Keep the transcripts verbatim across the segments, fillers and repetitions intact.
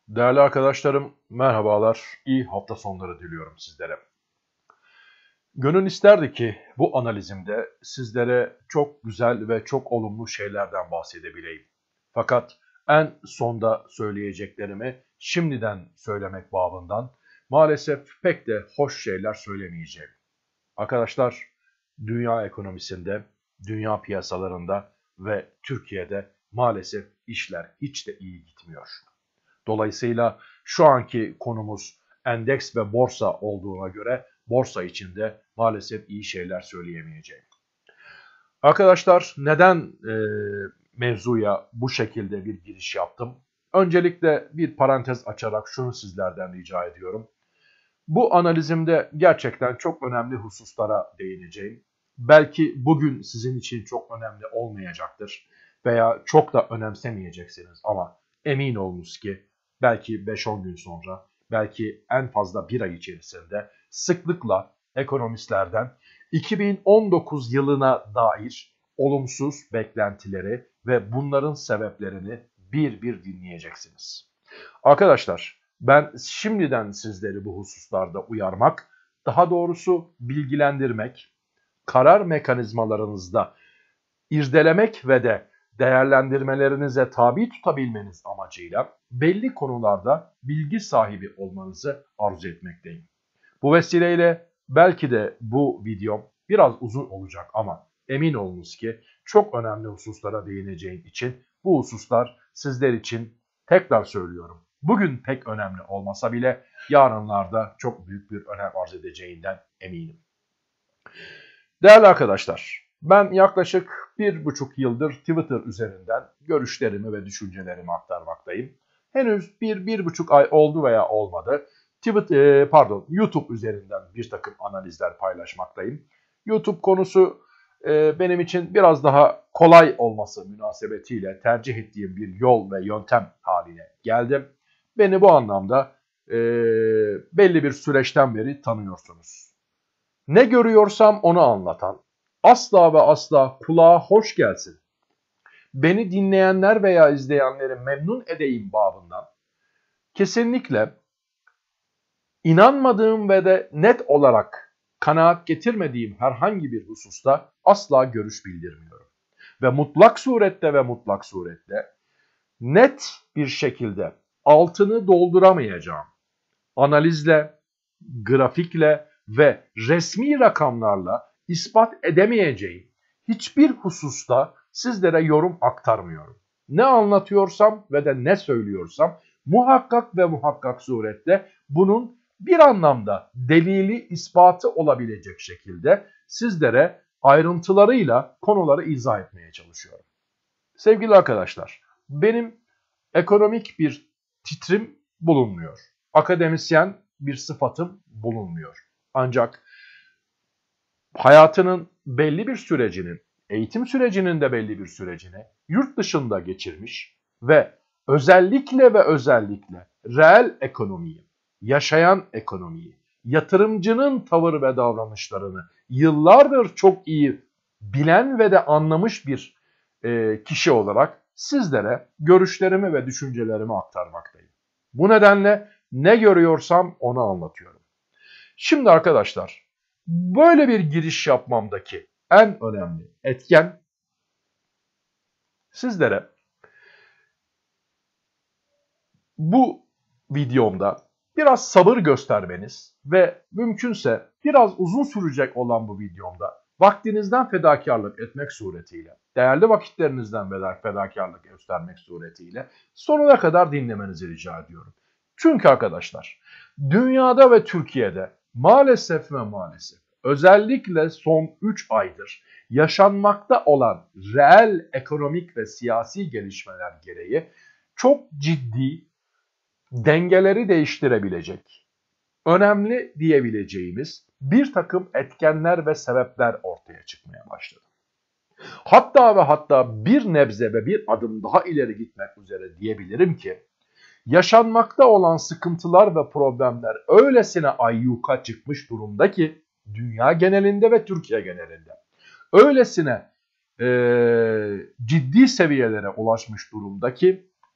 Değerli arkadaşlarım, merhabalar. İyi hafta sonları diliyorum sizlere. Gönül isterdi ki bu analizimde sizlere çok güzel ve çok olumlu şeylerden bahsedebileyim. Fakat en sonda söyleyeceklerimi şimdiden söylemek babından maalesef pek de hoş şeyler söylemeyeceğim. Arkadaşlar, dünya ekonomisinde, dünya piyasalarında ve Türkiye'de maalesef işler hiç de iyi gitmiyor. Dolayısıyla şu anki konumuz endeks ve borsa olduğuna göre borsa için de maalesef iyi şeyler söyleyemeyeceğim. Arkadaşlar, neden e, mevzuya bu şekilde bir giriş yaptım? Öncelikle bir parantez açarak şunu sizlerden rica ediyorum. Bu analizimde gerçekten çok önemli hususlara değineceğim. Belki bugün sizin için çok önemli olmayacaktır veya çok da önemsemeyeceksiniz ama emin olunuz ki belki beş on gün sonra, belki en fazla bir ay içerisinde sıklıkla ekonomistlerden iki bin on dokuz yılına dair olumsuz beklentileri ve bunların sebeplerini bir bir dinleyeceksiniz. Arkadaşlar, ben şimdiden sizleri bu hususlarda uyarmak, daha doğrusu bilgilendirmek, karar mekanizmalarınızda irdelemek ve de değerlendirmelerinize tabi tutabilmeniz amacıyla belli konularda bilgi sahibi olmanızı arzu etmekteyim. Bu vesileyle belki de bu videom biraz uzun olacak ama emin olunuz ki çok önemli hususlara değineceğim için bu hususlar sizler için, tekrar söylüyorum, bugün pek önemli olmasa bile yarınlarda çok büyük bir önem arz edeceğinden eminim. Değerli arkadaşlar, ben yaklaşık bir buçuk yıldır Twitter üzerinden görüşlerimi ve düşüncelerimi aktarmaktayım. Henüz bir, bir buçuk ay oldu veya olmadı. Twitter, pardon, YouTube üzerinden bir takım analizler paylaşmaktayım. YouTube konusu e, benim için biraz daha kolay olması münasebetiyle tercih ettiğim bir yol ve yöntem haline geldim. Beni bu anlamda e, belli bir süreçten beri tanıyorsunuz. Ne görüyorsam onu anlatan, asla ve asla kulağa hoş gelsin, beni dinleyenler veya izleyenleri memnun edeyim babından kesinlikle inanmadığım ve de net olarak kanaat getirmediğim herhangi bir hususta asla görüş bildirmiyorum. Ve mutlak surette ve mutlak surette net bir şekilde altını dolduramayacağım analizle, grafikle ve resmi rakamlarla ispat edemeyeceğim hiçbir hususta sizlere yorum aktarmıyorum. Ne anlatıyorsam ve de ne söylüyorsam muhakkak ve muhakkak surette bunun bir anlamda delili, ispatı olabilecek şekilde sizlere ayrıntılarıyla konuları izah etmeye çalışıyorum. Sevgili arkadaşlar, benim ekonomik bir titrim bulunmuyor. Akademisyen bir sıfatım bulunmuyor. Ancak hayatının belli bir sürecinin, eğitim sürecinin de belli bir sürecini yurt dışında geçirmiş ve özellikle ve özellikle reel ekonomiyi, yaşayan ekonomiyi, yatırımcının tavır ve davranışlarını yıllardır çok iyi bilen ve de anlamış bir e, kişi olarak sizlere görüşlerimi ve düşüncelerimi aktarmaktayım. Bu nedenle ne görüyorsam onu anlatıyorum. Şimdi arkadaşlar, böyle bir giriş yapmamdaki en önemli etken sizlere bu videomda biraz sabır göstermeniz ve mümkünse biraz uzun sürecek olan bu videomda vaktinizden fedakarlık etmek suretiyle, değerli vakitlerinizden fedakarlık göstermek suretiyle sonuna kadar dinlemenizi rica ediyorum. Çünkü arkadaşlar, dünyada ve Türkiye'de maalesef ve maalesef özellikle son üç aydır yaşanmakta olan reel ekonomik ve siyasi gelişmeler gereği çok ciddi, dengeleri değiştirebilecek, önemli diyebileceğimiz bir takım etkenler ve sebepler ortaya çıkmaya başladı. Hatta ve hatta bir nebze ve bir adım daha ileri gitmek üzere diyebilirim ki, yaşanmakta olan sıkıntılar ve problemler öylesine ayyuka çıkmış durumda ki, dünya genelinde ve Türkiye genelinde, öylesine e, ciddi seviyelere ulaşmış durumda ki,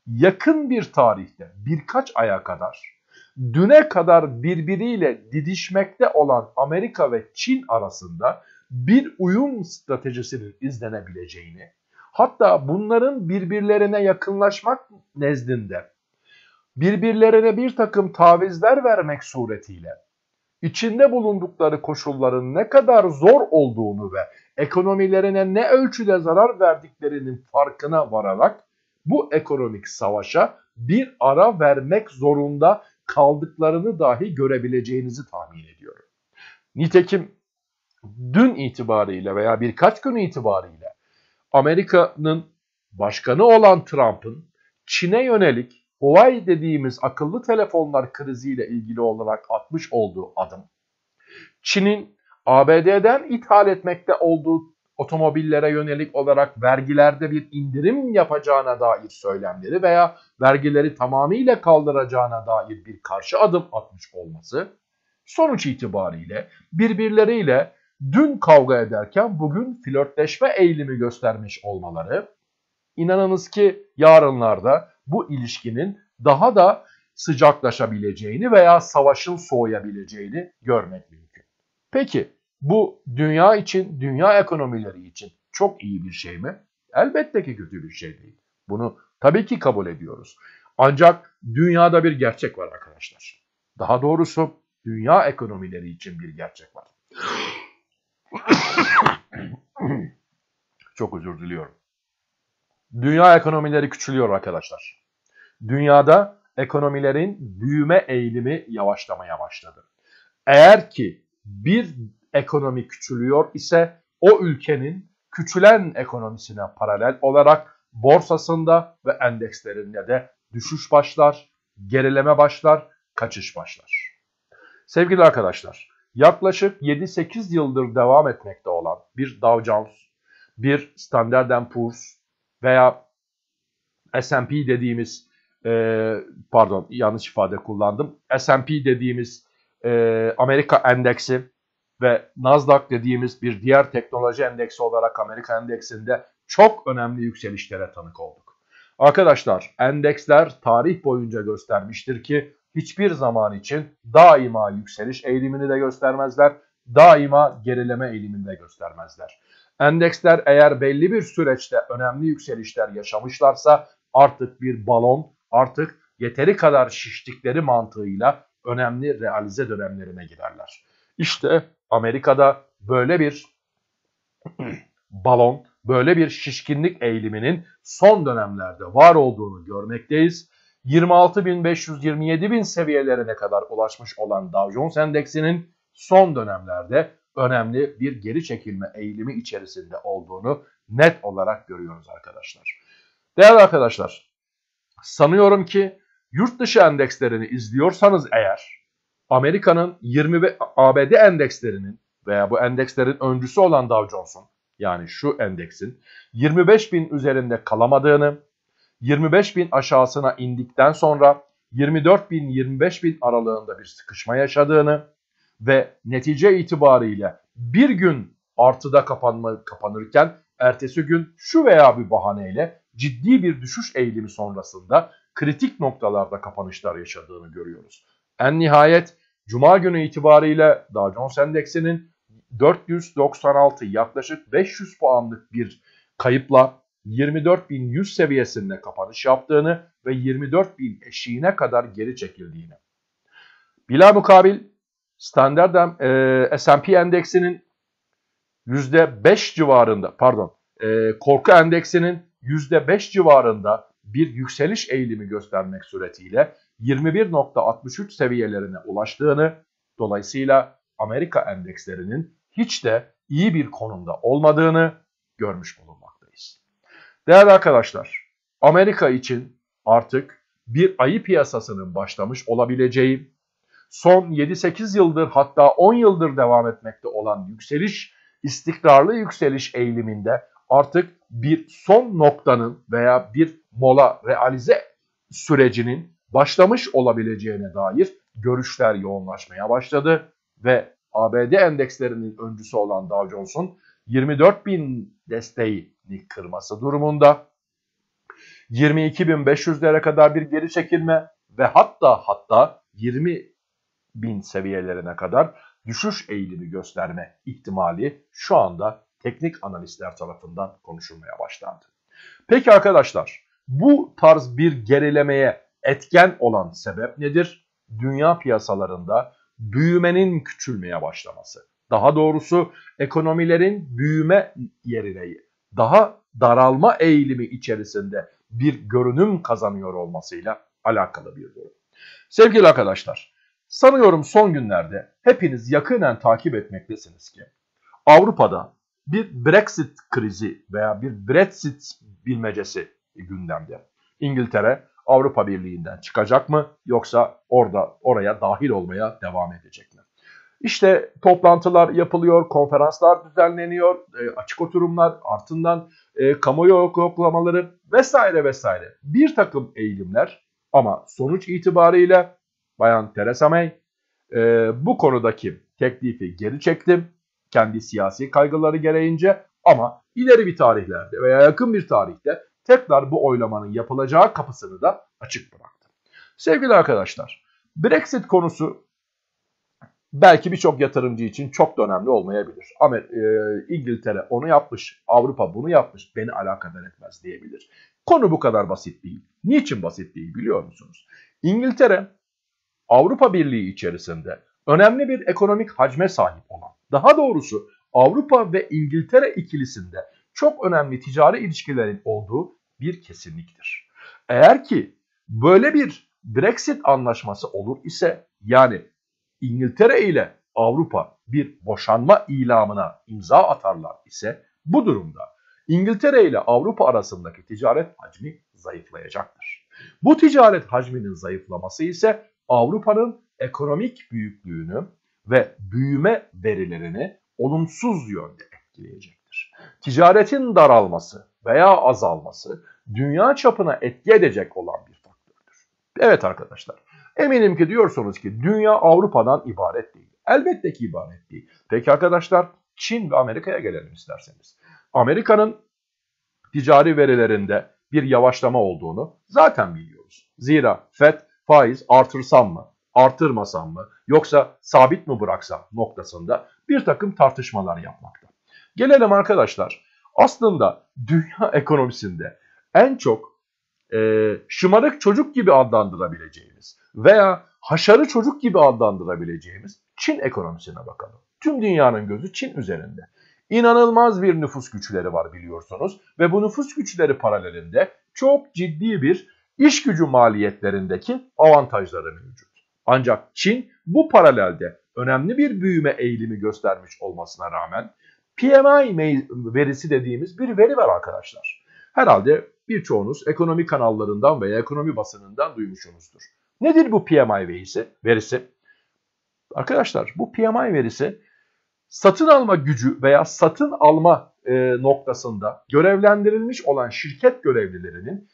yakın bir tarihte birkaç aya kadar düne kadar birbiriyle didişmekte olan Amerika ve Çin arasında bir uyum stratejisinin izlenebileceğini, hatta bunların birbirlerine yakınlaşmak nezdinde birbirlerine bir takım tavizler vermek suretiyle içinde bulundukları koşulların ne kadar zor olduğunu ve ekonomilerine ne ölçüde zarar verdiklerinin farkına vararak bu ekonomik savaşa bir ara vermek zorunda kaldıklarını dahi görebileceğinizi tahmin ediyorum. Nitekim dün itibariyle veya birkaç gün itibariyle Amerika'nın başkanı olan Trump'ın Çin'e yönelik Huawei dediğimiz akıllı telefonlar kriziyle ilgili olarak atmış olduğu adım, Çin'in A B D'den ithal etmekte olduğu otomobillere yönelik olarak vergilerde bir indirim yapacağına dair söylemleri veya vergileri tamamıyla kaldıracağına dair bir karşı adım atmış olması, sonuç itibariyle birbirleriyle dün kavga ederken bugün flörtleşme eğilimi göstermiş olmaları, inanınız ki yarınlarda bu ilişkinin daha da sıcaklaşabileceğini veya savaşın soğuyabileceğini görmek mümkün. Peki bu dünya için, dünya ekonomileri için çok iyi bir şey mi? Elbette ki kötü bir şey değil. Bunu tabii ki kabul ediyoruz. Ancak dünyada bir gerçek var arkadaşlar. Daha doğrusu dünya ekonomileri için bir gerçek var. Çok özür diliyorum. Dünya ekonomileri küçülüyor arkadaşlar. Dünyada ekonomilerin büyüme eğilimi yavaşlamaya başladı. Eğer ki bir ekonomi küçülüyor ise o ülkenin küçülen ekonomisine paralel olarak borsasında ve endekslerinde de düşüş başlar, gerileme başlar, kaçış başlar. Sevgili arkadaşlar, yaklaşık yedi sekiz yıldır devam etmekte olan bir Dow Jones, bir Standard and Poor's veya S and P dediğimiz, e, pardon yanlış ifade kullandım, S and P dediğimiz e, Amerika endeksi ve Nasdaq dediğimiz bir diğer teknoloji endeksi olarak Amerika endeksinde çok önemli yükselişlere tanık olduk. Arkadaşlar, endeksler tarih boyunca göstermiştir ki hiçbir zaman için daima yükseliş eğilimini de göstermezler, daima gerileme eğilimini de göstermezler. Endeksler eğer belli bir süreçte önemli yükselişler yaşamışlarsa artık bir balon, artık yeteri kadar şiştikleri mantığıyla önemli realize dönemlerine girerler. İşte Amerika'da böyle bir balon, böyle bir şişkinlik eğiliminin son dönemlerde var olduğunu görmekteyiz. yirmi altı bin beş yüz yirmi yedi bin seviyelerine kadar ulaşmış olan Dow Jones Endeksinin son dönemlerde önemli bir geri çekilme eğilimi içerisinde olduğunu net olarak görüyoruz arkadaşlar. Değerli arkadaşlar, sanıyorum ki yurt dışı endekslerini izliyorsanız eğer, Amerika'nın yirmi ve A B D endekslerinin veya bu endekslerin öncüsü olan Dow Jones'un, yani şu endeksin yirmi beş bin üzerinde kalamadığını, yirmi beş bin aşağısına indikten sonra yirmi dört bin yirmi beş bin aralığında bir sıkışma yaşadığını ve netice itibariyle bir gün artıda kapanma, kapanırken ertesi gün şu veya bir bahaneyle ciddi bir düşüş eğilimi sonrasında kritik noktalarda kapanışlar yaşadığını görüyoruz. En nihayet Cuma günü itibariyle Dow Jones Endeksinin dört yüz doksan altı, yaklaşık beş yüz puanlık bir kayıpla yirmi dört bin yüz seviyesinde kapanış yaptığını ve yirmi dört bin eşiğine kadar geri çekildiğini. Bilhamukabil Standard e, S and P endeksinin yüzde beş civarında, pardon, e, korku endeksinin yüzde beş civarında bir yükseliş eğilimi göstermek suretiyle yirmi bir nokta altmış üç seviyelerine ulaştığını, dolayısıyla Amerika endekslerinin hiç de iyi bir konumda olmadığını görmüş bulunmaktayız. Değerli arkadaşlar, Amerika için artık bir ayı piyasasının başlamış olabileceği, son yedi sekiz yıldır hatta on yıldır devam etmekte olan yükseliş, istikrarlı yükseliş eğiliminde artık bir son noktanın veya bir mola realize sürecinin başlamış olabileceğine dair görüşler yoğunlaşmaya başladı ve A B D endekslerinin öncüsü olan Dow Jones'un yirmi dört bin desteğini kırması durumunda yirmi iki bin beş yüzlere kadar bir geri çekilme ve hatta hatta yirmi bin seviyelerine kadar düşüş eğilimi gösterme ihtimali şu anda teknik analistler tarafından konuşulmaya başlandı. Peki arkadaşlar, bu tarz bir gerilemeye etken olan sebep nedir? Dünya piyasalarında büyümenin küçülmeye başlaması. Daha doğrusu ekonomilerin büyüme yerine daha daralma eğilimi içerisinde bir görünüm kazanıyor olmasıyla alakalı bir durum. Sevgili arkadaşlar, sanıyorum son günlerde hepiniz yakinen takip etmektesiniz ki Avrupa'da bir Brexit krizi veya bir Brexit bilmecesi gündemde. İngiltere Avrupa Birliği'nden çıkacak mı yoksa orada oraya dahil olmaya devam edecek mi? İşte toplantılar yapılıyor, konferanslar düzenleniyor, e, açık oturumlar, ardından e, kamuoyu yoklamaları vesaire vesaire. Bir takım eğilimler ama sonuç itibariyle Bayan Theresa May e, bu konudaki teklifi geri çekti. Kendi siyasi kaygıları gereğince ama ileri bir tarihlerde veya yakın bir tarihte tekrar bu oylamanın yapılacağı kapısını da açık bıraktı. Sevgili arkadaşlar, Brexit konusu belki birçok yatırımcı için çok da önemli olmayabilir. Ama e, İngiltere onu yapmış, Avrupa bunu yapmış, beni alakadar etmez diyebilir. Konu bu kadar basit değil. Niçin basit değil biliyor musunuz? İngiltere, Avrupa Birliği içerisinde önemli bir ekonomik hacme sahip olan, daha doğrusu Avrupa ve İngiltere ikilisinde çok önemli ticari ilişkilerin olduğu bir kesinliktir. Eğer ki böyle bir Brexit anlaşması olur ise, yani İngiltere ile Avrupa bir boşanma ilamına imza atarlar ise, bu durumda İngiltere ile Avrupa arasındaki ticaret hacmi zayıflayacaktır. Bu ticaret hacminin zayıflaması ise Avrupa'nın ekonomik büyüklüğünü ve büyüme verilerini olumsuz yönde etkileyecektir. Ticaretin daralması veya azalması dünya çapına etki edecek olan bir faktördür. Evet arkadaşlar, eminim ki diyorsunuz ki dünya Avrupa'dan ibaret değil. Elbette ki ibaret değil. Peki arkadaşlar, Çin ve Amerika'ya gelelim isterseniz. Amerika'nın ticari verilerinde bir yavaşlama olduğunu zaten biliyoruz. Zira Fed faiz artırsam mı, artırmasam mı, yoksa sabit mi bıraksam noktasında bir takım tartışmalar yapmakta. Gelelim arkadaşlar, aslında dünya ekonomisinde en çok e, şımarık çocuk gibi adlandırabileceğimiz veya haşarı çocuk gibi adlandırabileceğimiz Çin ekonomisine bakalım. Tüm dünyanın gözü Çin üzerinde. İnanılmaz bir nüfus güçleri var biliyorsunuz ve bu nüfus güçleri paralelinde çok ciddi bir iş gücü maliyetlerindeki avantajları mevcut. Ancak Çin bu paralelde önemli bir büyüme eğilimi göstermiş olmasına rağmen P M I verisi dediğimiz bir veri var arkadaşlar. Herhalde birçoğunuz ekonomi kanallarından veya ekonomi basınından duymuşsunuzdur. Nedir bu P M I verisi? verisi? Arkadaşlar, bu P M I verisi satın alma gücü veya satın alma e, noktasında görevlendirilmiş olan şirket görevlilerinin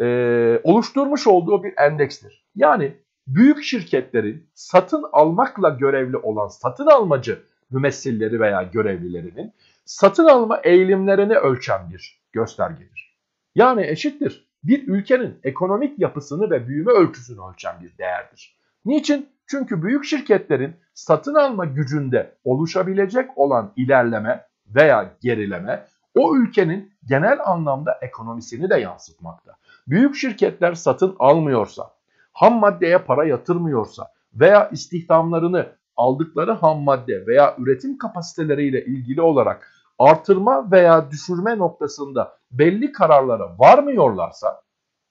e, oluşturmuş olduğu bir endekstir. Yani büyük şirketlerin satın almakla görevli olan satın almacı mümessilleri veya görevlilerinin satın alma eğilimlerini ölçen bir göstergedir. Yani eşittir bir ülkenin ekonomik yapısını ve büyüme ölçüsünü ölçen bir değerdir. Niçin? Çünkü büyük şirketlerin satın alma gücünde oluşabilecek olan ilerleme veya gerileme o ülkenin genel anlamda ekonomisini de yansıtmakta. Büyük şirketler satın almıyorsa, ham maddeye para yatırmıyorsa veya istihdamlarını aldıkları ham madde veya üretim kapasiteleriyle ilgili olarak artırma veya düşürme noktasında belli kararlara varmıyorlarsa,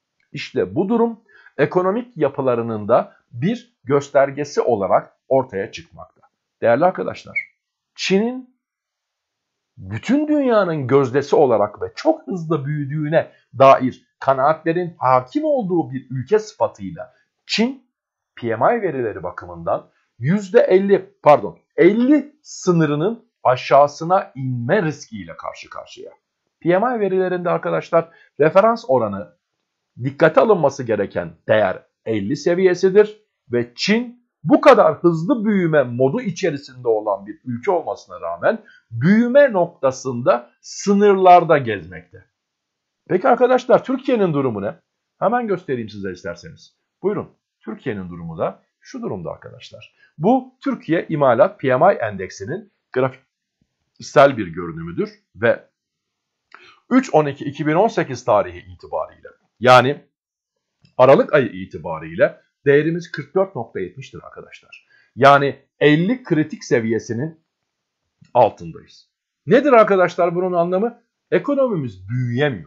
işte bu durum ekonomik yapılarının da bir göstergesi olarak ortaya çıkmakta. Değerli arkadaşlar, Çin'in bütün dünyanın gözdesi olarak ve çok hızlı büyüdüğüne dair kanaatlerin hakim olduğu bir ülke sıfatıyla Çin P M I verileri bakımından yüzde elli pardon elli sınırının aşağısına inme riskiyle karşı karşıya. P M I verilerinde arkadaşlar referans oranı dikkate alınması gereken değer elli seviyesidir ve Çin bu kadar hızlı büyüme modu içerisinde olan bir ülke olmasına rağmen büyüme noktasında sınırlarda gezmekte. Peki arkadaşlar Türkiye'nin durumu ne? Hemen göstereyim size isterseniz. Buyurun. Türkiye'nin durumu da şu durumda arkadaşlar. Bu Türkiye İmalat P M I Endeksinin grafiksel bir görünümüdür ve üç on iki iki bin on sekiz tarihi itibariyle, yani Aralık ayı itibariyle değerimiz kırk dört nokta yetmiştir arkadaşlar. Yani elli kritik seviyesinin altındayız. Nedir arkadaşlar bunun anlamı? Ekonomimiz büyüyemiyor.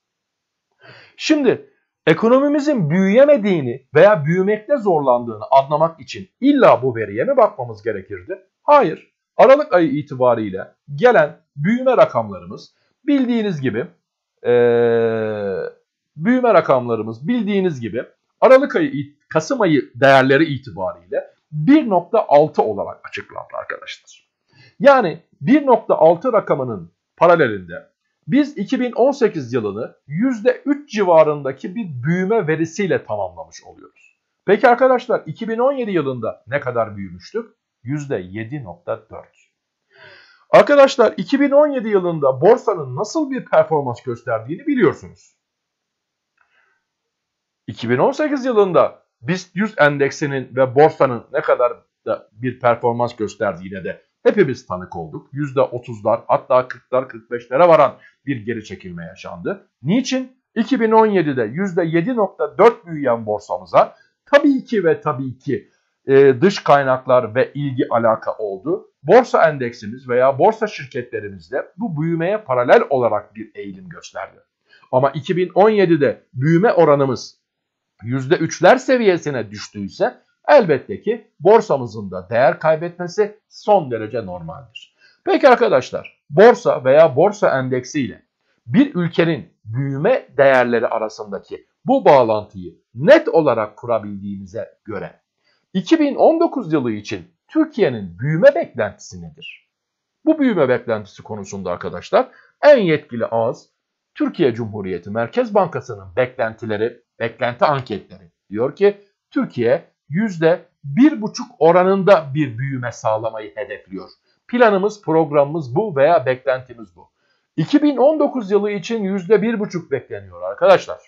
Şimdi ekonomimizin büyüyemediğini veya büyümekte zorlandığını anlamak için illa bu veriye mi bakmamız gerekirdi? Hayır. Aralık ayı itibariyle gelen büyüme rakamlarımız bildiğiniz gibi ee, büyüme rakamlarımız bildiğiniz gibi Aralık ayı, Kasım ayı değerleri itibariyle bir nokta altı olarak açıklandı arkadaşlar. Yani bir nokta altı rakamının paralelinde biz iki bin on sekiz yılını yüzde üç civarındaki bir büyüme verisiyle tamamlamış oluyoruz. Peki arkadaşlar iki bin on yedi yılında ne kadar büyümüştük? yüzde yedi nokta dört. Arkadaşlar iki bin on yedi yılında borsanın nasıl bir performans gösterdiğini biliyorsunuz. iki bin on sekiz yılında BIST yüz endeksinin ve borsanın ne kadar da bir performans gösterdiğine de hepimiz tanık olduk. yüzde otuzlar hatta kırklar kırk beşlere varan bir geri çekilme yaşandı. Niçin? iki bin on yedide yüzde yedi nokta dört büyüyen borsamıza tabii ki ve tabii ki e, dış kaynaklar ve ilgi alaka oldu. Borsa endeksimiz veya borsa şirketlerimizde bu büyümeye paralel olarak bir eğilim gösterdi. Ama iki bin on yedide büyüme oranımız yüzde üçler seviyesine düştüyse elbette ki borsamızın da değer kaybetmesi son derece normaldir. Peki arkadaşlar, borsa veya borsa endeksi ile bir ülkenin büyüme değerleri arasındaki bu bağlantıyı net olarak kurabildiğimize göre iki bin on dokuz yılı için Türkiye'nin büyüme beklentisi nedir? Bu büyüme beklentisi konusunda arkadaşlar en yetkili ağız Türkiye Cumhuriyeti Merkez Bankası'nın beklentileri, beklenti anketleri diyor ki Türkiye yüzde bir buçuk oranında bir büyüme sağlamayı hedefliyor. Planımız, programımız bu veya beklentimiz bu. iki bin on dokuz yılı için yüzde bir buçuk bekleniyor arkadaşlar.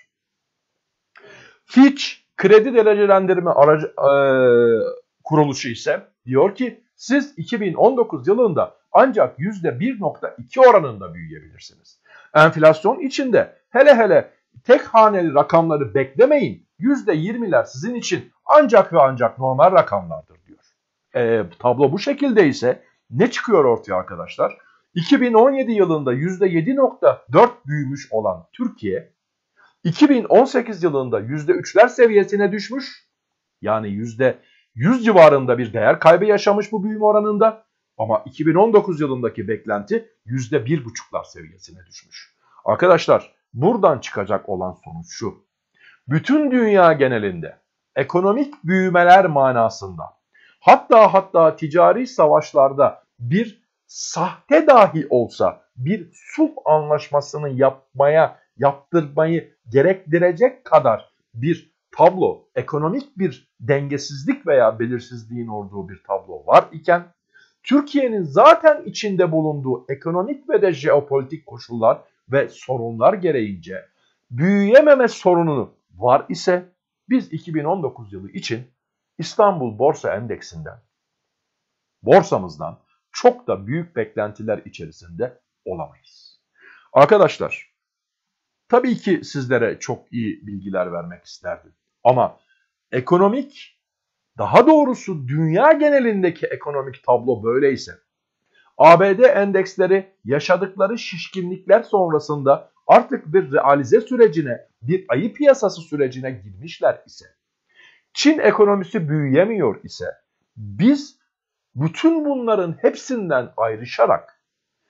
Fitch kredi derecelendirme aracı, e, kuruluşu ise diyor ki siz iki bin on dokuz yılında ancak yüzde bir nokta iki oranında büyüyebilirsiniz. Enflasyon içinde hele hele tek haneli rakamları beklemeyin. yüzde yirmiler sizin için ancak ve ancak normal rakamlardır diyor. E, tablo bu şekilde ise ne çıkıyor ortaya arkadaşlar? iki bin on yedi yılında yüzde yedi nokta dört büyümüş olan Türkiye iki bin on sekiz yılında yüzde üçler seviyesine düşmüş. Yani yüzde yüz civarında bir değer kaybı yaşamış bu büyüme oranında. Ama iki bin on dokuz yılındaki beklenti yüzde bir buçuklar seviyesine düşmüş. Arkadaşlar buradan çıkacak olan sonuç şu. Bütün dünya genelinde ekonomik büyümeler manasında hatta hatta ticari savaşlarda bir sahte dahi olsa bir sulh anlaşmasını yapmaya, yaptırmayı gerektirecek kadar bir tablo, ekonomik bir dengesizlik veya belirsizliğin olduğu bir tablo var iken Türkiye'nin zaten içinde bulunduğu ekonomik ve de jeopolitik koşullar ve sorunlar gereğince büyüyememe sorununu var ise biz iki bin on dokuz yılı için İstanbul Borsa Endeksinden, borsamızdan çok da büyük beklentiler içerisinde olamayız. Arkadaşlar, tabii ki sizlere çok iyi bilgiler vermek isterdim. Ama ekonomik, daha doğrusu dünya genelindeki ekonomik tablo böyleyse, A B D endeksleri yaşadıkları şişkinlikler sonrasında artık bir realize sürecine, bir ayı piyasası sürecine girmişler ise, Çin ekonomisi büyüyemiyor ise, biz bütün bunların hepsinden ayrışarak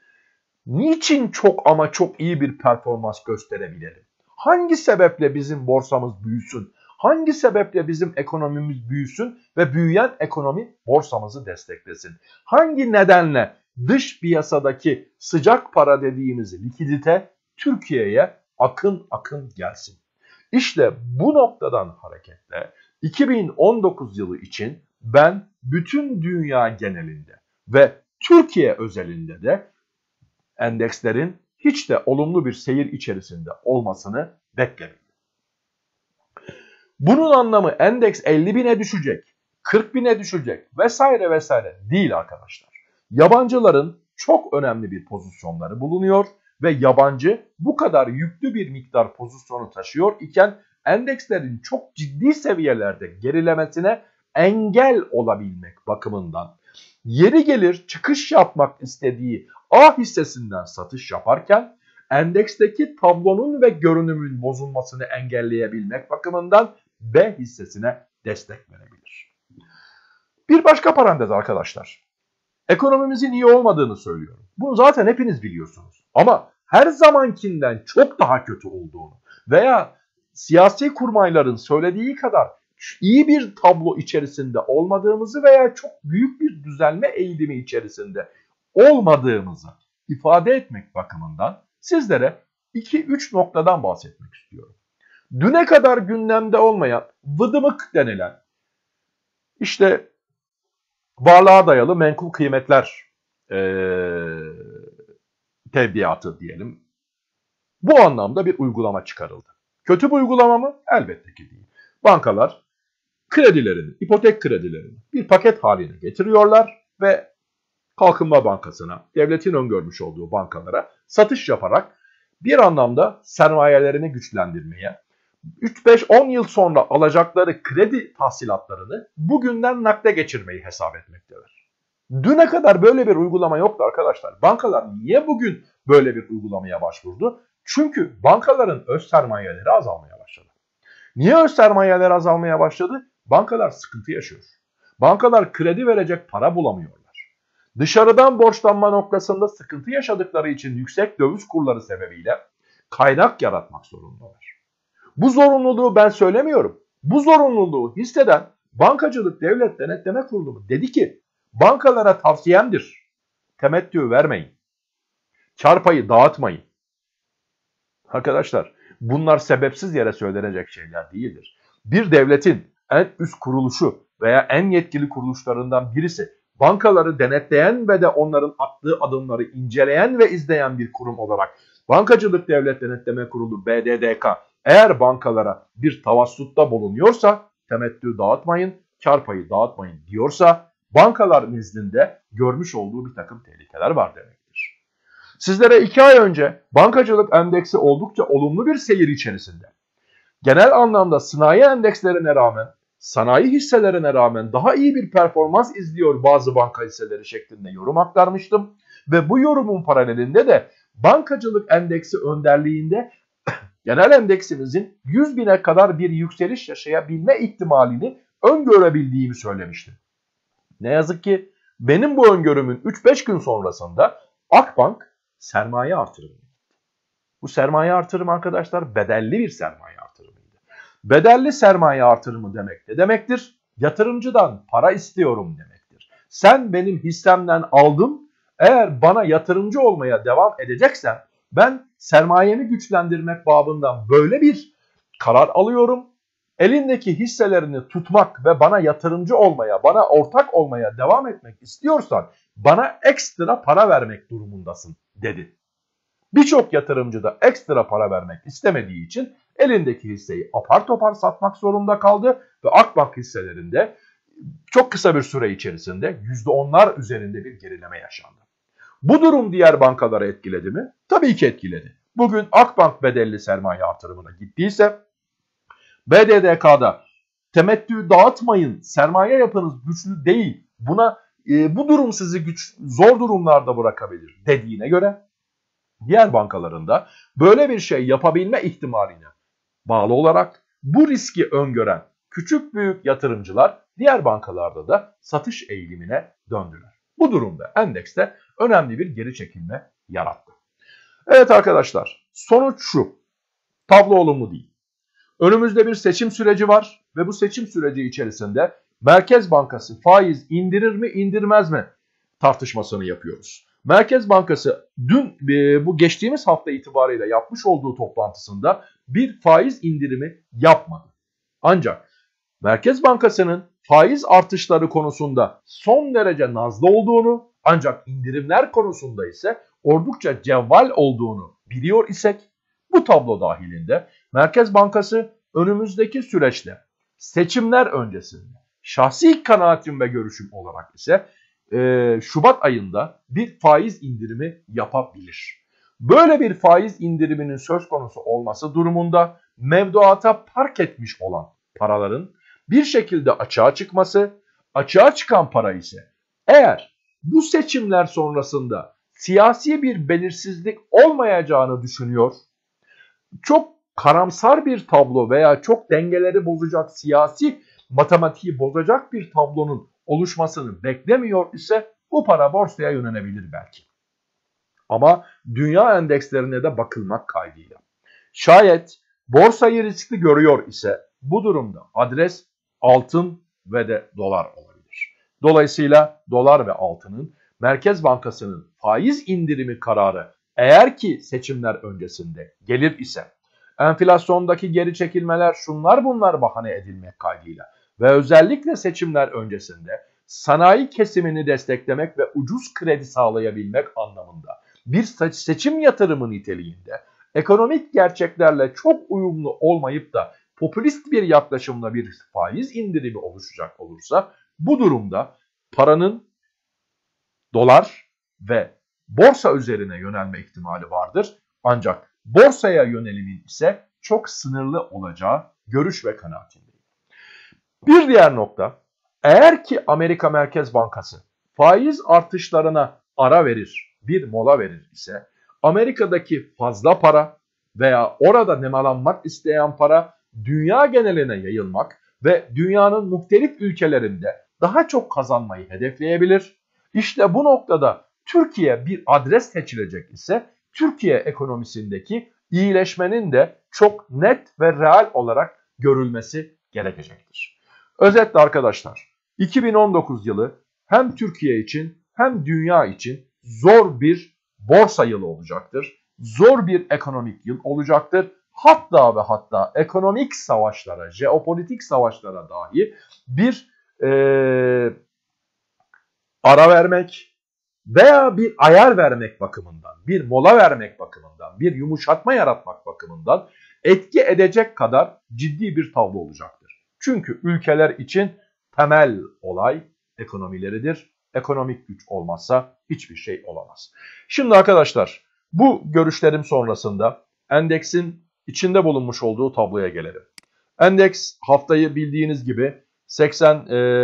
niçin çok ama çok iyi bir performans gösterebilelim? Hangi sebeple bizim borsamız büyüsün? Hangi sebeple bizim ekonomimiz büyüsün ve büyüyen ekonomi borsamızı desteklesin? Hangi nedenle dış piyasadaki sıcak para dediğimiz likidite Türkiye'ye akın akın gelsin? İşte bu noktadan hareketle iki bin on dokuz yılı için ben bütün dünya genelinde ve Türkiye özelinde de endekslerin hiç de olumlu bir seyir içerisinde olmasını beklemeyin. Bunun anlamı endeks elli bine düşecek, kırk bine düşecek vesaire vesaire değil arkadaşlar. Yabancıların çok önemli bir pozisyonları bulunuyor ve yabancı bu kadar yüklü bir miktar pozisyonu taşıyor iken endekslerin çok ciddi seviyelerde gerilemesine engel olabilmek bakımından yeri gelir çıkış yapmak istediği A hissesinden satış yaparken endeksteki tablonun ve görünümün bozulmasını engelleyebilmek bakımından B hissesine destek verebilir. Bir başka parantez arkadaşlar. Ekonomimizin iyi olmadığını söylüyorum. Bunu zaten hepiniz biliyorsunuz. Ama her zamankinden çok daha kötü olduğunu veya siyasi kurmayların söylediği kadar iyi bir tablo içerisinde olmadığımızı veya çok büyük bir düzelme eğilimi içerisinde olmadığımızı ifade etmek bakımından sizlere iki üç noktadan bahsetmek istiyorum. Düne kadar gündemde olmayan vıdımık denilen işte varlığa dayalı menkul kıymetler ee, tevdiatı diyelim. Bu anlamda bir uygulama çıkarıldı. Kötü bir uygulama mı? Elbette ki değil. Bankalar kredilerini, ipotek kredilerini bir paket haline getiriyorlar ve Kalkınma Bankası'na, devletin öngörmüş olduğu bankalara satış yaparak bir anlamda sermayelerini güçlendirmeye, üç beş on yıl sonra alacakları kredi tahsilatlarını bugünden nakde geçirmeyi hesap etmektedir. Düne kadar böyle bir uygulama yoktu arkadaşlar. Bankalar niye bugün böyle bir uygulamaya başvurdu? Çünkü bankaların öz sermayeleri azalmaya başladı. Niye öz sermayeleri azalmaya başladı? Bankalar sıkıntı yaşıyor. Bankalar kredi verecek para bulamıyorlar. Dışarıdan borçlanma noktasında sıkıntı yaşadıkları için yüksek döviz kurları sebebiyle kaynak yaratmak zorundalar. Bu zorunluluğu ben söylemiyorum. Bu zorunluluğu hisseden Bankacılık Devlet Denetleme Kurulu dedi ki bankalara tavsiyemdir. Temettü vermeyin. Kar payı dağıtmayın. Arkadaşlar bunlar sebepsiz yere söylenecek şeyler değildir. Bir devletin en üst kuruluşu veya en yetkili kuruluşlarından birisi bankaları denetleyen ve de onların attığı adımları inceleyen ve izleyen bir kurum olarak Bankacılık Devlet Denetleme Kurulu B D D K eğer bankalara bir tavassutta bulunuyorsa temettü dağıtmayın, kar payı dağıtmayın diyorsa bankalar nezdinde görmüş olduğu bir takım tehlikeler var demektir. Sizlere iki ay önce bankacılık endeksi oldukça olumlu bir seyir içerisinde. Genel anlamda sanayi endekslerine rağmen, sanayi hisselerine rağmen daha iyi bir performans izliyor bazı banka hisseleri şeklinde yorum aktarmıştım. Ve bu yorumun paralelinde de bankacılık endeksi önderliğinde genel endeksimizin yüz bine kadar bir yükseliş yaşayabilme ihtimalini öngörebildiğimi söylemiştim. Ne yazık ki benim bu öngörümün üç beş gün sonrasında Akbank sermaye artırımı. Bu sermaye artırımı arkadaşlar bedelli bir sermaye artırımıydı. Bedelli sermaye artırımı demek ne demektir? Yatırımcıdan para istiyorum demektir. Sen benim hissemden aldın, eğer bana yatırımcı olmaya devam edeceksen ben sermayemi güçlendirmek babından böyle bir karar alıyorum. Elindeki hisselerini tutmak ve bana yatırımcı olmaya, bana ortak olmaya devam etmek istiyorsan bana ekstra para vermek durumundasın dedi. Birçok yatırımcı da ekstra para vermek istemediği için elindeki hisseyi apar topar satmak zorunda kaldı ve Akbank hisselerinde çok kısa bir süre içerisinde yüzde onlar üzerinde bir gerileme yaşandı. Bu durum diğer bankaları etkiledi mi? Tabii ki etkiledi. Bugün Akbank bedelli sermaye artırımına gittiyse B D D K'da temettü dağıtmayın, sermaye yapınız güçlü değil, buna e, bu durum sizi güç, zor durumlarda bırakabilir dediğine göre diğer bankalarında böyle bir şey yapabilme ihtimaline bağlı olarak bu riski öngören küçük büyük yatırımcılar diğer bankalarda da satış eğilimine döndüler. Bu durumda endekste önemli bir geri çekilme yarattı. Evet arkadaşlar, sonuç şu. Tablo olumlu değil. Önümüzde bir seçim süreci var ve bu seçim süreci içerisinde Merkez Bankası faiz indirir mi indirmez mi tartışmasını yapıyoruz. Merkez Bankası dün bu geçtiğimiz hafta itibariyle yapmış olduğu toplantısında bir faiz indirimi yapmadı. Ancak Merkez Bankası'nın faiz artışları konusunda son derece nazlı olduğunu ancak indirimler konusunda ise oldukça cevval olduğunu biliyor isek, bu tablo dahilinde Merkez Bankası önümüzdeki süreçte seçimler öncesinde şahsi kanaatim ve görüşüm olarak ise e, Şubat ayında bir faiz indirimi yapabilir. Böyle bir faiz indiriminin söz konusu olması durumunda mevduata park etmiş olan paraların bir şekilde açığa çıkması, açığa çıkan para ise eğer bu seçimler sonrasında siyasi bir belirsizlik olmayacağını düşünüyor, çok karamsar bir tablo veya çok dengeleri bozacak, siyasi matematiği bozacak bir tablonun oluşmasını beklemiyor ise bu para borsaya yönelebilir belki. Ama dünya endekslerine de bakılmak kaydıyla. Şayet borsayı riskli görüyor ise bu durumda adres altın ve de dolar olabilir. Dolayısıyla dolar ve altının Merkez Bankası'nın faiz indirimi kararı eğer ki seçimler öncesinde gelir ise enflasyondaki geri çekilmeler şunlar bunlar bahane edilmek kaydıyla ve özellikle seçimler öncesinde sanayi kesimini desteklemek ve ucuz kredi sağlayabilmek anlamında bir seçim yatırımı niteliğinde ekonomik gerçeklerle çok uyumlu olmayıp da popülist bir yaklaşımla bir faiz indirimi oluşacak olursa bu durumda paranın dolar ve borsa üzerine yönelme ihtimali vardır. Ancak borsaya yönelimin ise çok sınırlı olacağı görüş ve kanaatindeyim. Bir diğer nokta, eğer ki Amerika Merkez Bankası faiz artışlarına ara verir, bir mola verir ise Amerika'daki fazla para veya orada nemalanmak isteyen para dünya geneline yayılmak ve dünyanın muhtelif ülkelerinde daha çok kazanmayı hedefleyebilir. İşte bu noktada Türkiye bir adres seçilecek ise Türkiye ekonomisindeki iyileşmenin de çok net ve real olarak görülmesi gerekecektir. Özetle arkadaşlar, iki bin on dokuz yılı hem Türkiye için hem dünya için zor bir borsa yılı olacaktır. Zor bir ekonomik yıl olacaktır. Hatta ve hatta ekonomik savaşlara, jeopolitik savaşlara dahi bir e, ara vermek veya bir ayar vermek bakımından, bir mola vermek bakımından, bir yumuşatma yaratmak bakımından etki edecek kadar ciddi bir tablo olacaktır. Çünkü ülkeler için temel olay ekonomileridir. Ekonomik güç olmazsa hiçbir şey olamaz. Şimdi arkadaşlar bu görüşlerim sonrasında endeksin içinde bulunmuş olduğu tabloya gelelim. Endeks haftayı bildiğiniz gibi seksen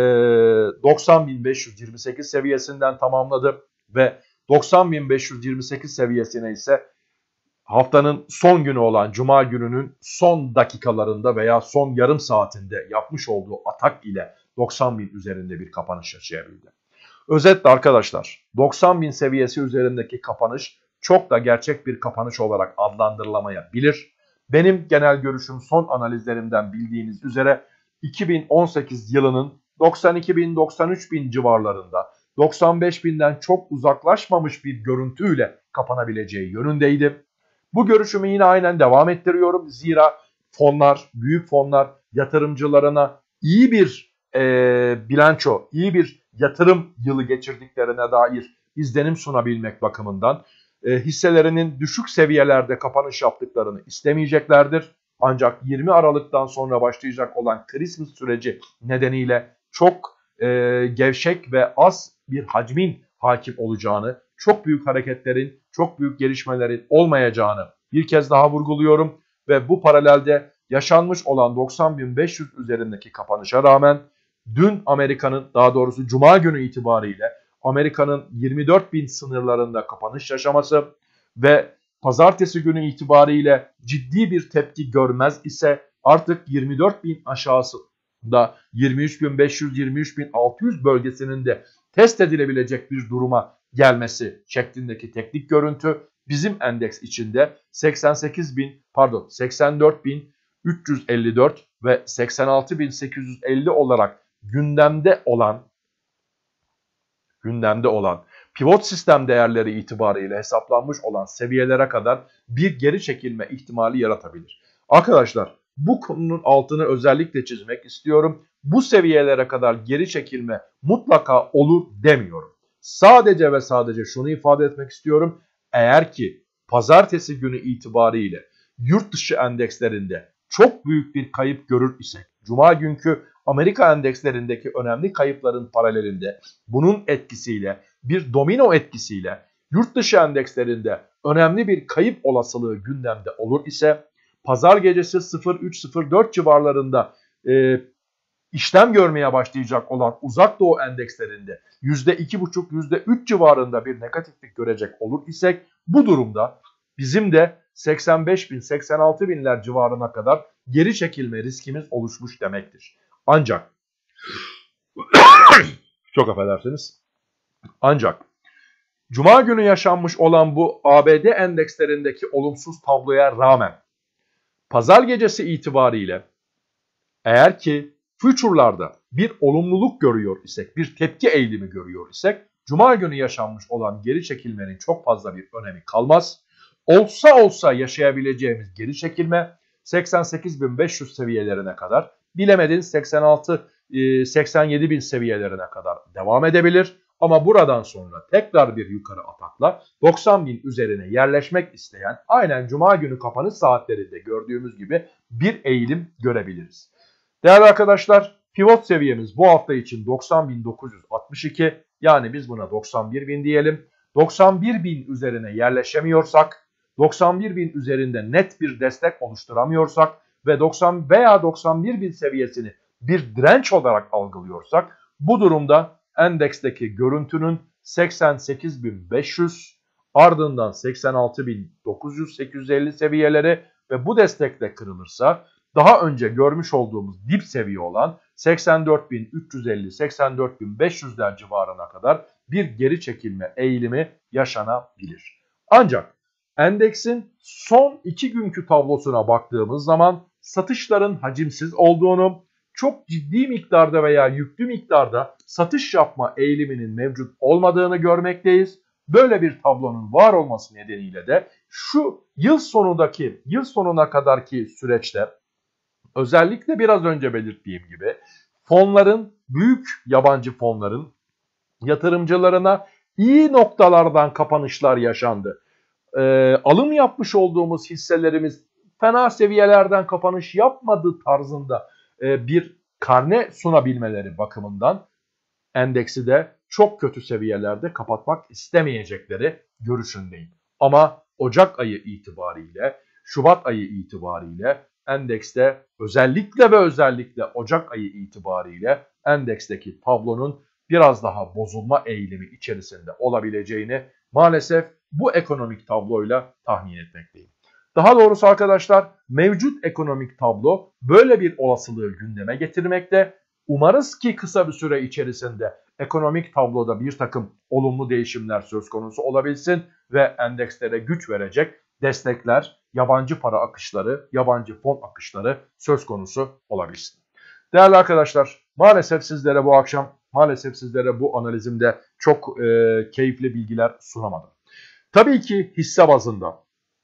doksan bin beş yüz yirmi sekiz seviyesinden tamamladı ve doksan bin beş yüz yirmi sekiz seviyesine ise haftanın son günü olan Cuma gününün son dakikalarında veya son yarım saatinde yapmış olduğu atak ile doksan bin üzerinde bir kapanış yaşayabildi. Özetle arkadaşlar doksan bin seviyesi üzerindeki kapanış çok da gerçek bir kapanış olarak adlandırılamayabilir. Benim genel görüşüm son analizlerimden bildiğiniz üzere iki bin on sekiz yılının doksan iki bin doksan üç bin civarlarında doksan beş binden çok uzaklaşmamış bir görüntüyle kapanabileceği yönündeydi. Bu görüşümü yine aynen devam ettiriyorum. Zira fonlar, büyük fonlar yatırımcılarına iyi bir e, bilanço, iyi bir yatırım yılı geçirdiklerine dair izlenim sunabilmek bakımından e, hisselerinin düşük seviyelerde kapanış yaptıklarını istemeyeceklerdir. Ancak yirmi Aralık'tan sonra başlayacak olan Christmas süreci nedeniyle çok e, gevşek ve az bir hacmin hakim olacağını, çok büyük hareketlerin, çok büyük gelişmelerin olmayacağını bir kez daha vurguluyorum. Ve bu paralelde yaşanmış olan doksan bin beş yüz üzerindeki kapanışa rağmen dün Amerika'nın, daha doğrusu Cuma günü itibariyle Amerika'nın yirmi dört bin sınırlarında kapanış yaşaması ve pazartesi günü itibariyle ciddi bir tepki görmez ise artık yirmi dört bin aşağısında yirmi üç bin beş yüz yirmi üç bin altı yüz bölgesinin de test edilebilecek bir duruma gelmesi şeklindeki teknik görüntü bizim endeks içinde seksen sekiz bin pardon seksen dört bin üç yüz elli dört ve seksen altı bin sekiz yüz elli olarak gündemde olan gündemde olan pivot sistem değerleri itibariyle hesaplanmış olan seviyelere kadar bir geri çekilme ihtimali yaratabilir. Arkadaşlar bu konunun altını özellikle çizmek istiyorum. Bu seviyelere kadar geri çekilme mutlaka olur demiyorum. Sadece ve sadece şunu ifade etmek istiyorum. eğer ki pazartesi günü itibariyle yurt dışı endekslerinde çok büyük bir kayıp görür isek, Cuma günkü Amerika endekslerindeki önemli kayıpların paralelinde bunun etkisiyle, bir domino etkisiyle yurt dışı endekslerinde önemli bir kayıp olasılığı gündemde olur ise, pazar gecesi sıfır üç sıfır dört civarlarında e, işlem görmeye başlayacak olan uzak doğu endekslerinde yüzde iki buçuk yüzde üç civarında bir negatiflik görecek olur isek, bu durumda bizim de seksen beş bin seksen altı binler civarına kadar geri çekilme riskimiz oluşmuş demektir. Ancak çok affedersiniz. Ancak Cuma günü yaşanmış olan bu A B D endekslerindeki olumsuz tabloya rağmen pazar gecesi itibariyle eğer ki future'larda bir olumluluk görüyor isek, bir tepki eğilimi görüyor isek, Cuma günü yaşanmış olan geri çekilmenin çok fazla bir önemi kalmaz. Olsa olsa yaşayabileceğimiz geri çekilme seksen sekiz bin beş yüz seviyelerine kadar, bilemedin seksen altı seksen yedi bin seviyelerine kadar devam edebilir. Ama buradan sonra tekrar bir yukarı atakla doksan bin üzerine yerleşmek isteyen, aynen Cuma günü kapanış saatlerinde gördüğümüz gibi bir eğilim görebiliriz. Değerli arkadaşlar, pivot seviyemiz bu hafta için doksan bin dokuz yüz altmış iki, yani biz buna doksan bir bin diyelim. doksan bir bin üzerine yerleşemiyorsak, doksan bir bin üzerinde net bir destek oluşturamıyorsak ve doksan veya doksan bir bin seviyesini bir direnç olarak algılıyorsak, bu durumda endeksteki görüntünün seksen sekiz bin beş yüz, ardından seksen altı bin dokuz yüz sekiz yüz elli seviyeleri ve bu destekle kırılırsa daha önce görmüş olduğumuz dip seviye olan seksen dört bin üç yüz elli seksen dört bin beş yüzler civarına kadar bir geri çekilme eğilimi yaşanabilir. Ancak endeksin son iki günkü tablosuna baktığımız zaman satışların hacimsiz olduğunu, çok ciddi miktarda veya yüklü miktarda satış yapma eğiliminin mevcut olmadığını görmekteyiz. Böyle bir tablonun var olması nedeniyle de şu yıl sonundaki, yıl sonuna kadarki süreçte özellikle biraz önce belirttiğim gibi fonların, büyük yabancı fonların yatırımcılarına iyi noktalardan kapanışlar yaşandı. Ee, alım yapmış olduğumuz hisselerimiz fena seviyelerden kapanış yapmadığı tarzında e, bir karne sunabilmeleri bakımından endeksi de çok kötü seviyelerde kapatmak istemeyecekleri görüşündeyim. Ama Ocak ayı itibariyle, Şubat ayı itibariyle endekste özellikle ve özellikle Ocak ayı itibariyle endeksteki tablonun biraz daha bozulma eğilimi içerisinde olabileceğini maalesef bu ekonomik tabloyla tahmin etmekteyim. Daha doğrusu arkadaşlar, mevcut ekonomik tablo böyle bir olasılığı gündeme getirmekte. Umarız ki kısa bir süre içerisinde ekonomik tabloda bir takım olumlu değişimler söz konusu olabilsin ve endekslere güç verecek destekler, yabancı para akışları, yabancı fon akışları söz konusu olabilsin. Değerli arkadaşlar, maalesef sizlere bu akşam, maalesef sizlere bu analizimde çok e, keyifli bilgiler sunamadım. Tabii ki hisse bazında,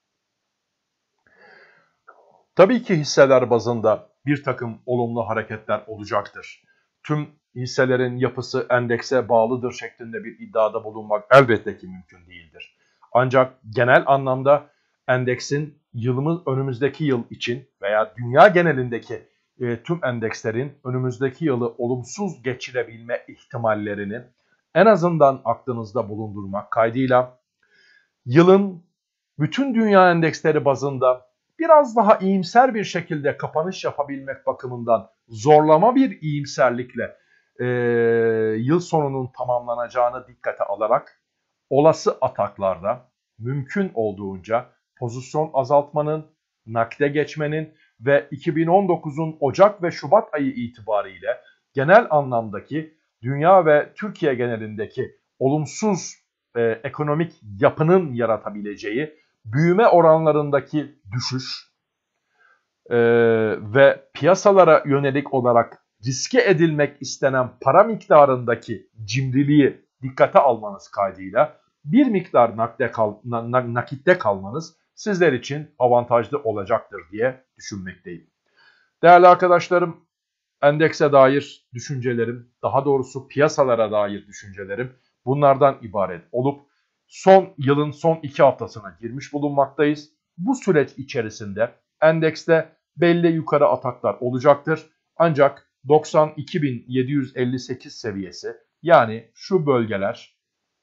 tabii ki hisseler bazında bir takım olumlu hareketler olacaktır. Tüm hisselerin yapısı endekse bağlıdır şeklinde bir iddiada bulunmak elbette ki mümkün değildir. Ancak genel anlamda endeksin yılımız önümüzdeki yıl için veya dünya genelindeki e, tüm endekslerin önümüzdeki yılı olumsuz geçirebilme ihtimallerini en azından aklınızda bulundurmak kaydıyla yılın bütün dünya endeksleri bazında biraz daha iyimser bir şekilde kapanış yapabilmek bakımından zorlama bir iyimserlikle e, yıl sonunun tamamlanacağını dikkate alarak olası ataklarda mümkün olduğunca pozisyon azaltmanın, nakde geçmenin ve iki bin on dokuzun Ocak ve Şubat ayı itibariyle genel anlamdaki dünya ve Türkiye genelindeki olumsuz e, ekonomik yapının yaratabileceği büyüme oranlarındaki düşüş e, ve piyasalara yönelik olarak riske edilmek istenen para miktarındaki cimriliği dikkate almanız kaydıyla bir miktar nakde kal, na, nakitte kalmanız sizler için avantajlı olacaktır diye düşünmekteyim. Değerli arkadaşlarım, endekse dair düşüncelerim, daha doğrusu piyasalara dair düşüncelerim bunlardan ibaret olup son yılın son iki haftasına girmiş bulunmaktayız. Bu süreç içerisinde endekste belli yukarı ataklar olacaktır. Ancak doksan iki bin yedi yüz elli sekiz seviyesi, yani şu bölgeler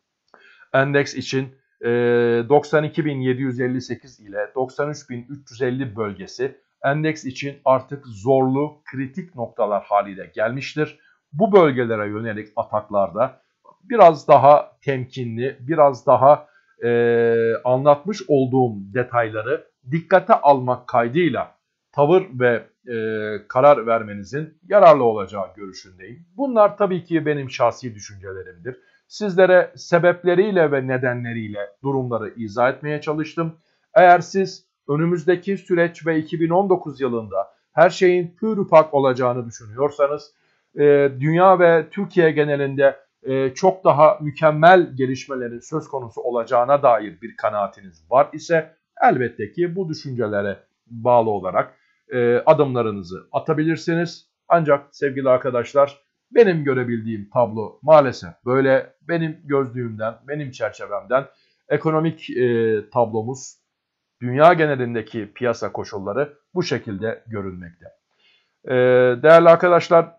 endeks için doksan iki bin yedi yüz elli sekiz ile doksan üç bin üç yüz elli bölgesi endeks için artık zorlu, kritik noktalar haline gelmiştir. Bu bölgelere yönelik ataklarda biraz daha temkinli, biraz daha e, anlatmış olduğum detayları dikkate almak kaydıyla tavır ve e, karar vermenizin yararlı olacağı görüşündeyim. Bunlar tabii ki benim şahsi düşüncelerimdir. Sizlere sebepleriyle ve nedenleriyle durumları izah etmeye çalıştım. Eğer siz önümüzdeki süreç ve iki bin on dokuz yılında her şeyin pür pak olacağını düşünüyorsanız, e, dünya ve Türkiye genelinde e, çok daha mükemmel gelişmelerin söz konusu olacağına dair bir kanaatiniz var ise elbette ki bu düşüncelere bağlı olarak e, adımlarınızı atabilirsiniz. Ancak sevgili arkadaşlar, benim görebildiğim tablo maalesef böyle. Benim gözlüğümden, benim çerçevemden ekonomik e, tablomuz, dünya genelindeki piyasa koşulları bu şekilde görünmekte. E, değerli arkadaşlar,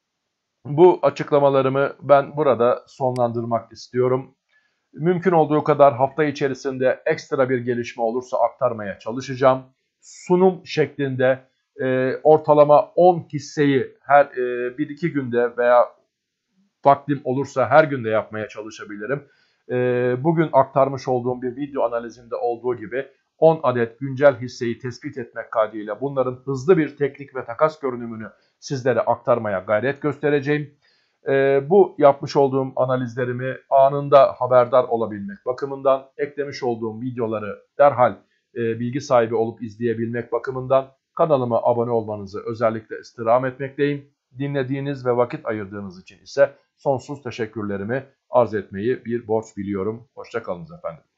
bu açıklamalarımı ben burada sonlandırmak istiyorum. Mümkün olduğu kadar hafta içerisinde ekstra bir gelişme olursa aktarmaya çalışacağım. Sunum şeklinde e, ortalama on hisseyi her e, bir iki günde veya vaktim olursa her günde yapmaya çalışabilirim. E, bugün aktarmış olduğum bir video analizinde olduğu gibi on adet güncel hisseyi tespit etmek kaydıyla bunların hızlı bir teknik ve takas görünümünü sizlere aktarmaya gayret göstereceğim. E, bu yapmış olduğum analizlerimi anında haberdar olabilmek bakımından, eklemiş olduğum videoları derhal e, bilgi sahibi olup izleyebilmek bakımından kanalıma abone olmanızı özellikle istirham etmekteyim. Dinlediğiniz ve vakit ayırdığınız için ise sonsuz teşekkürlerimi arz etmeyi bir borç biliyorum. Hoşça kalınız efendim.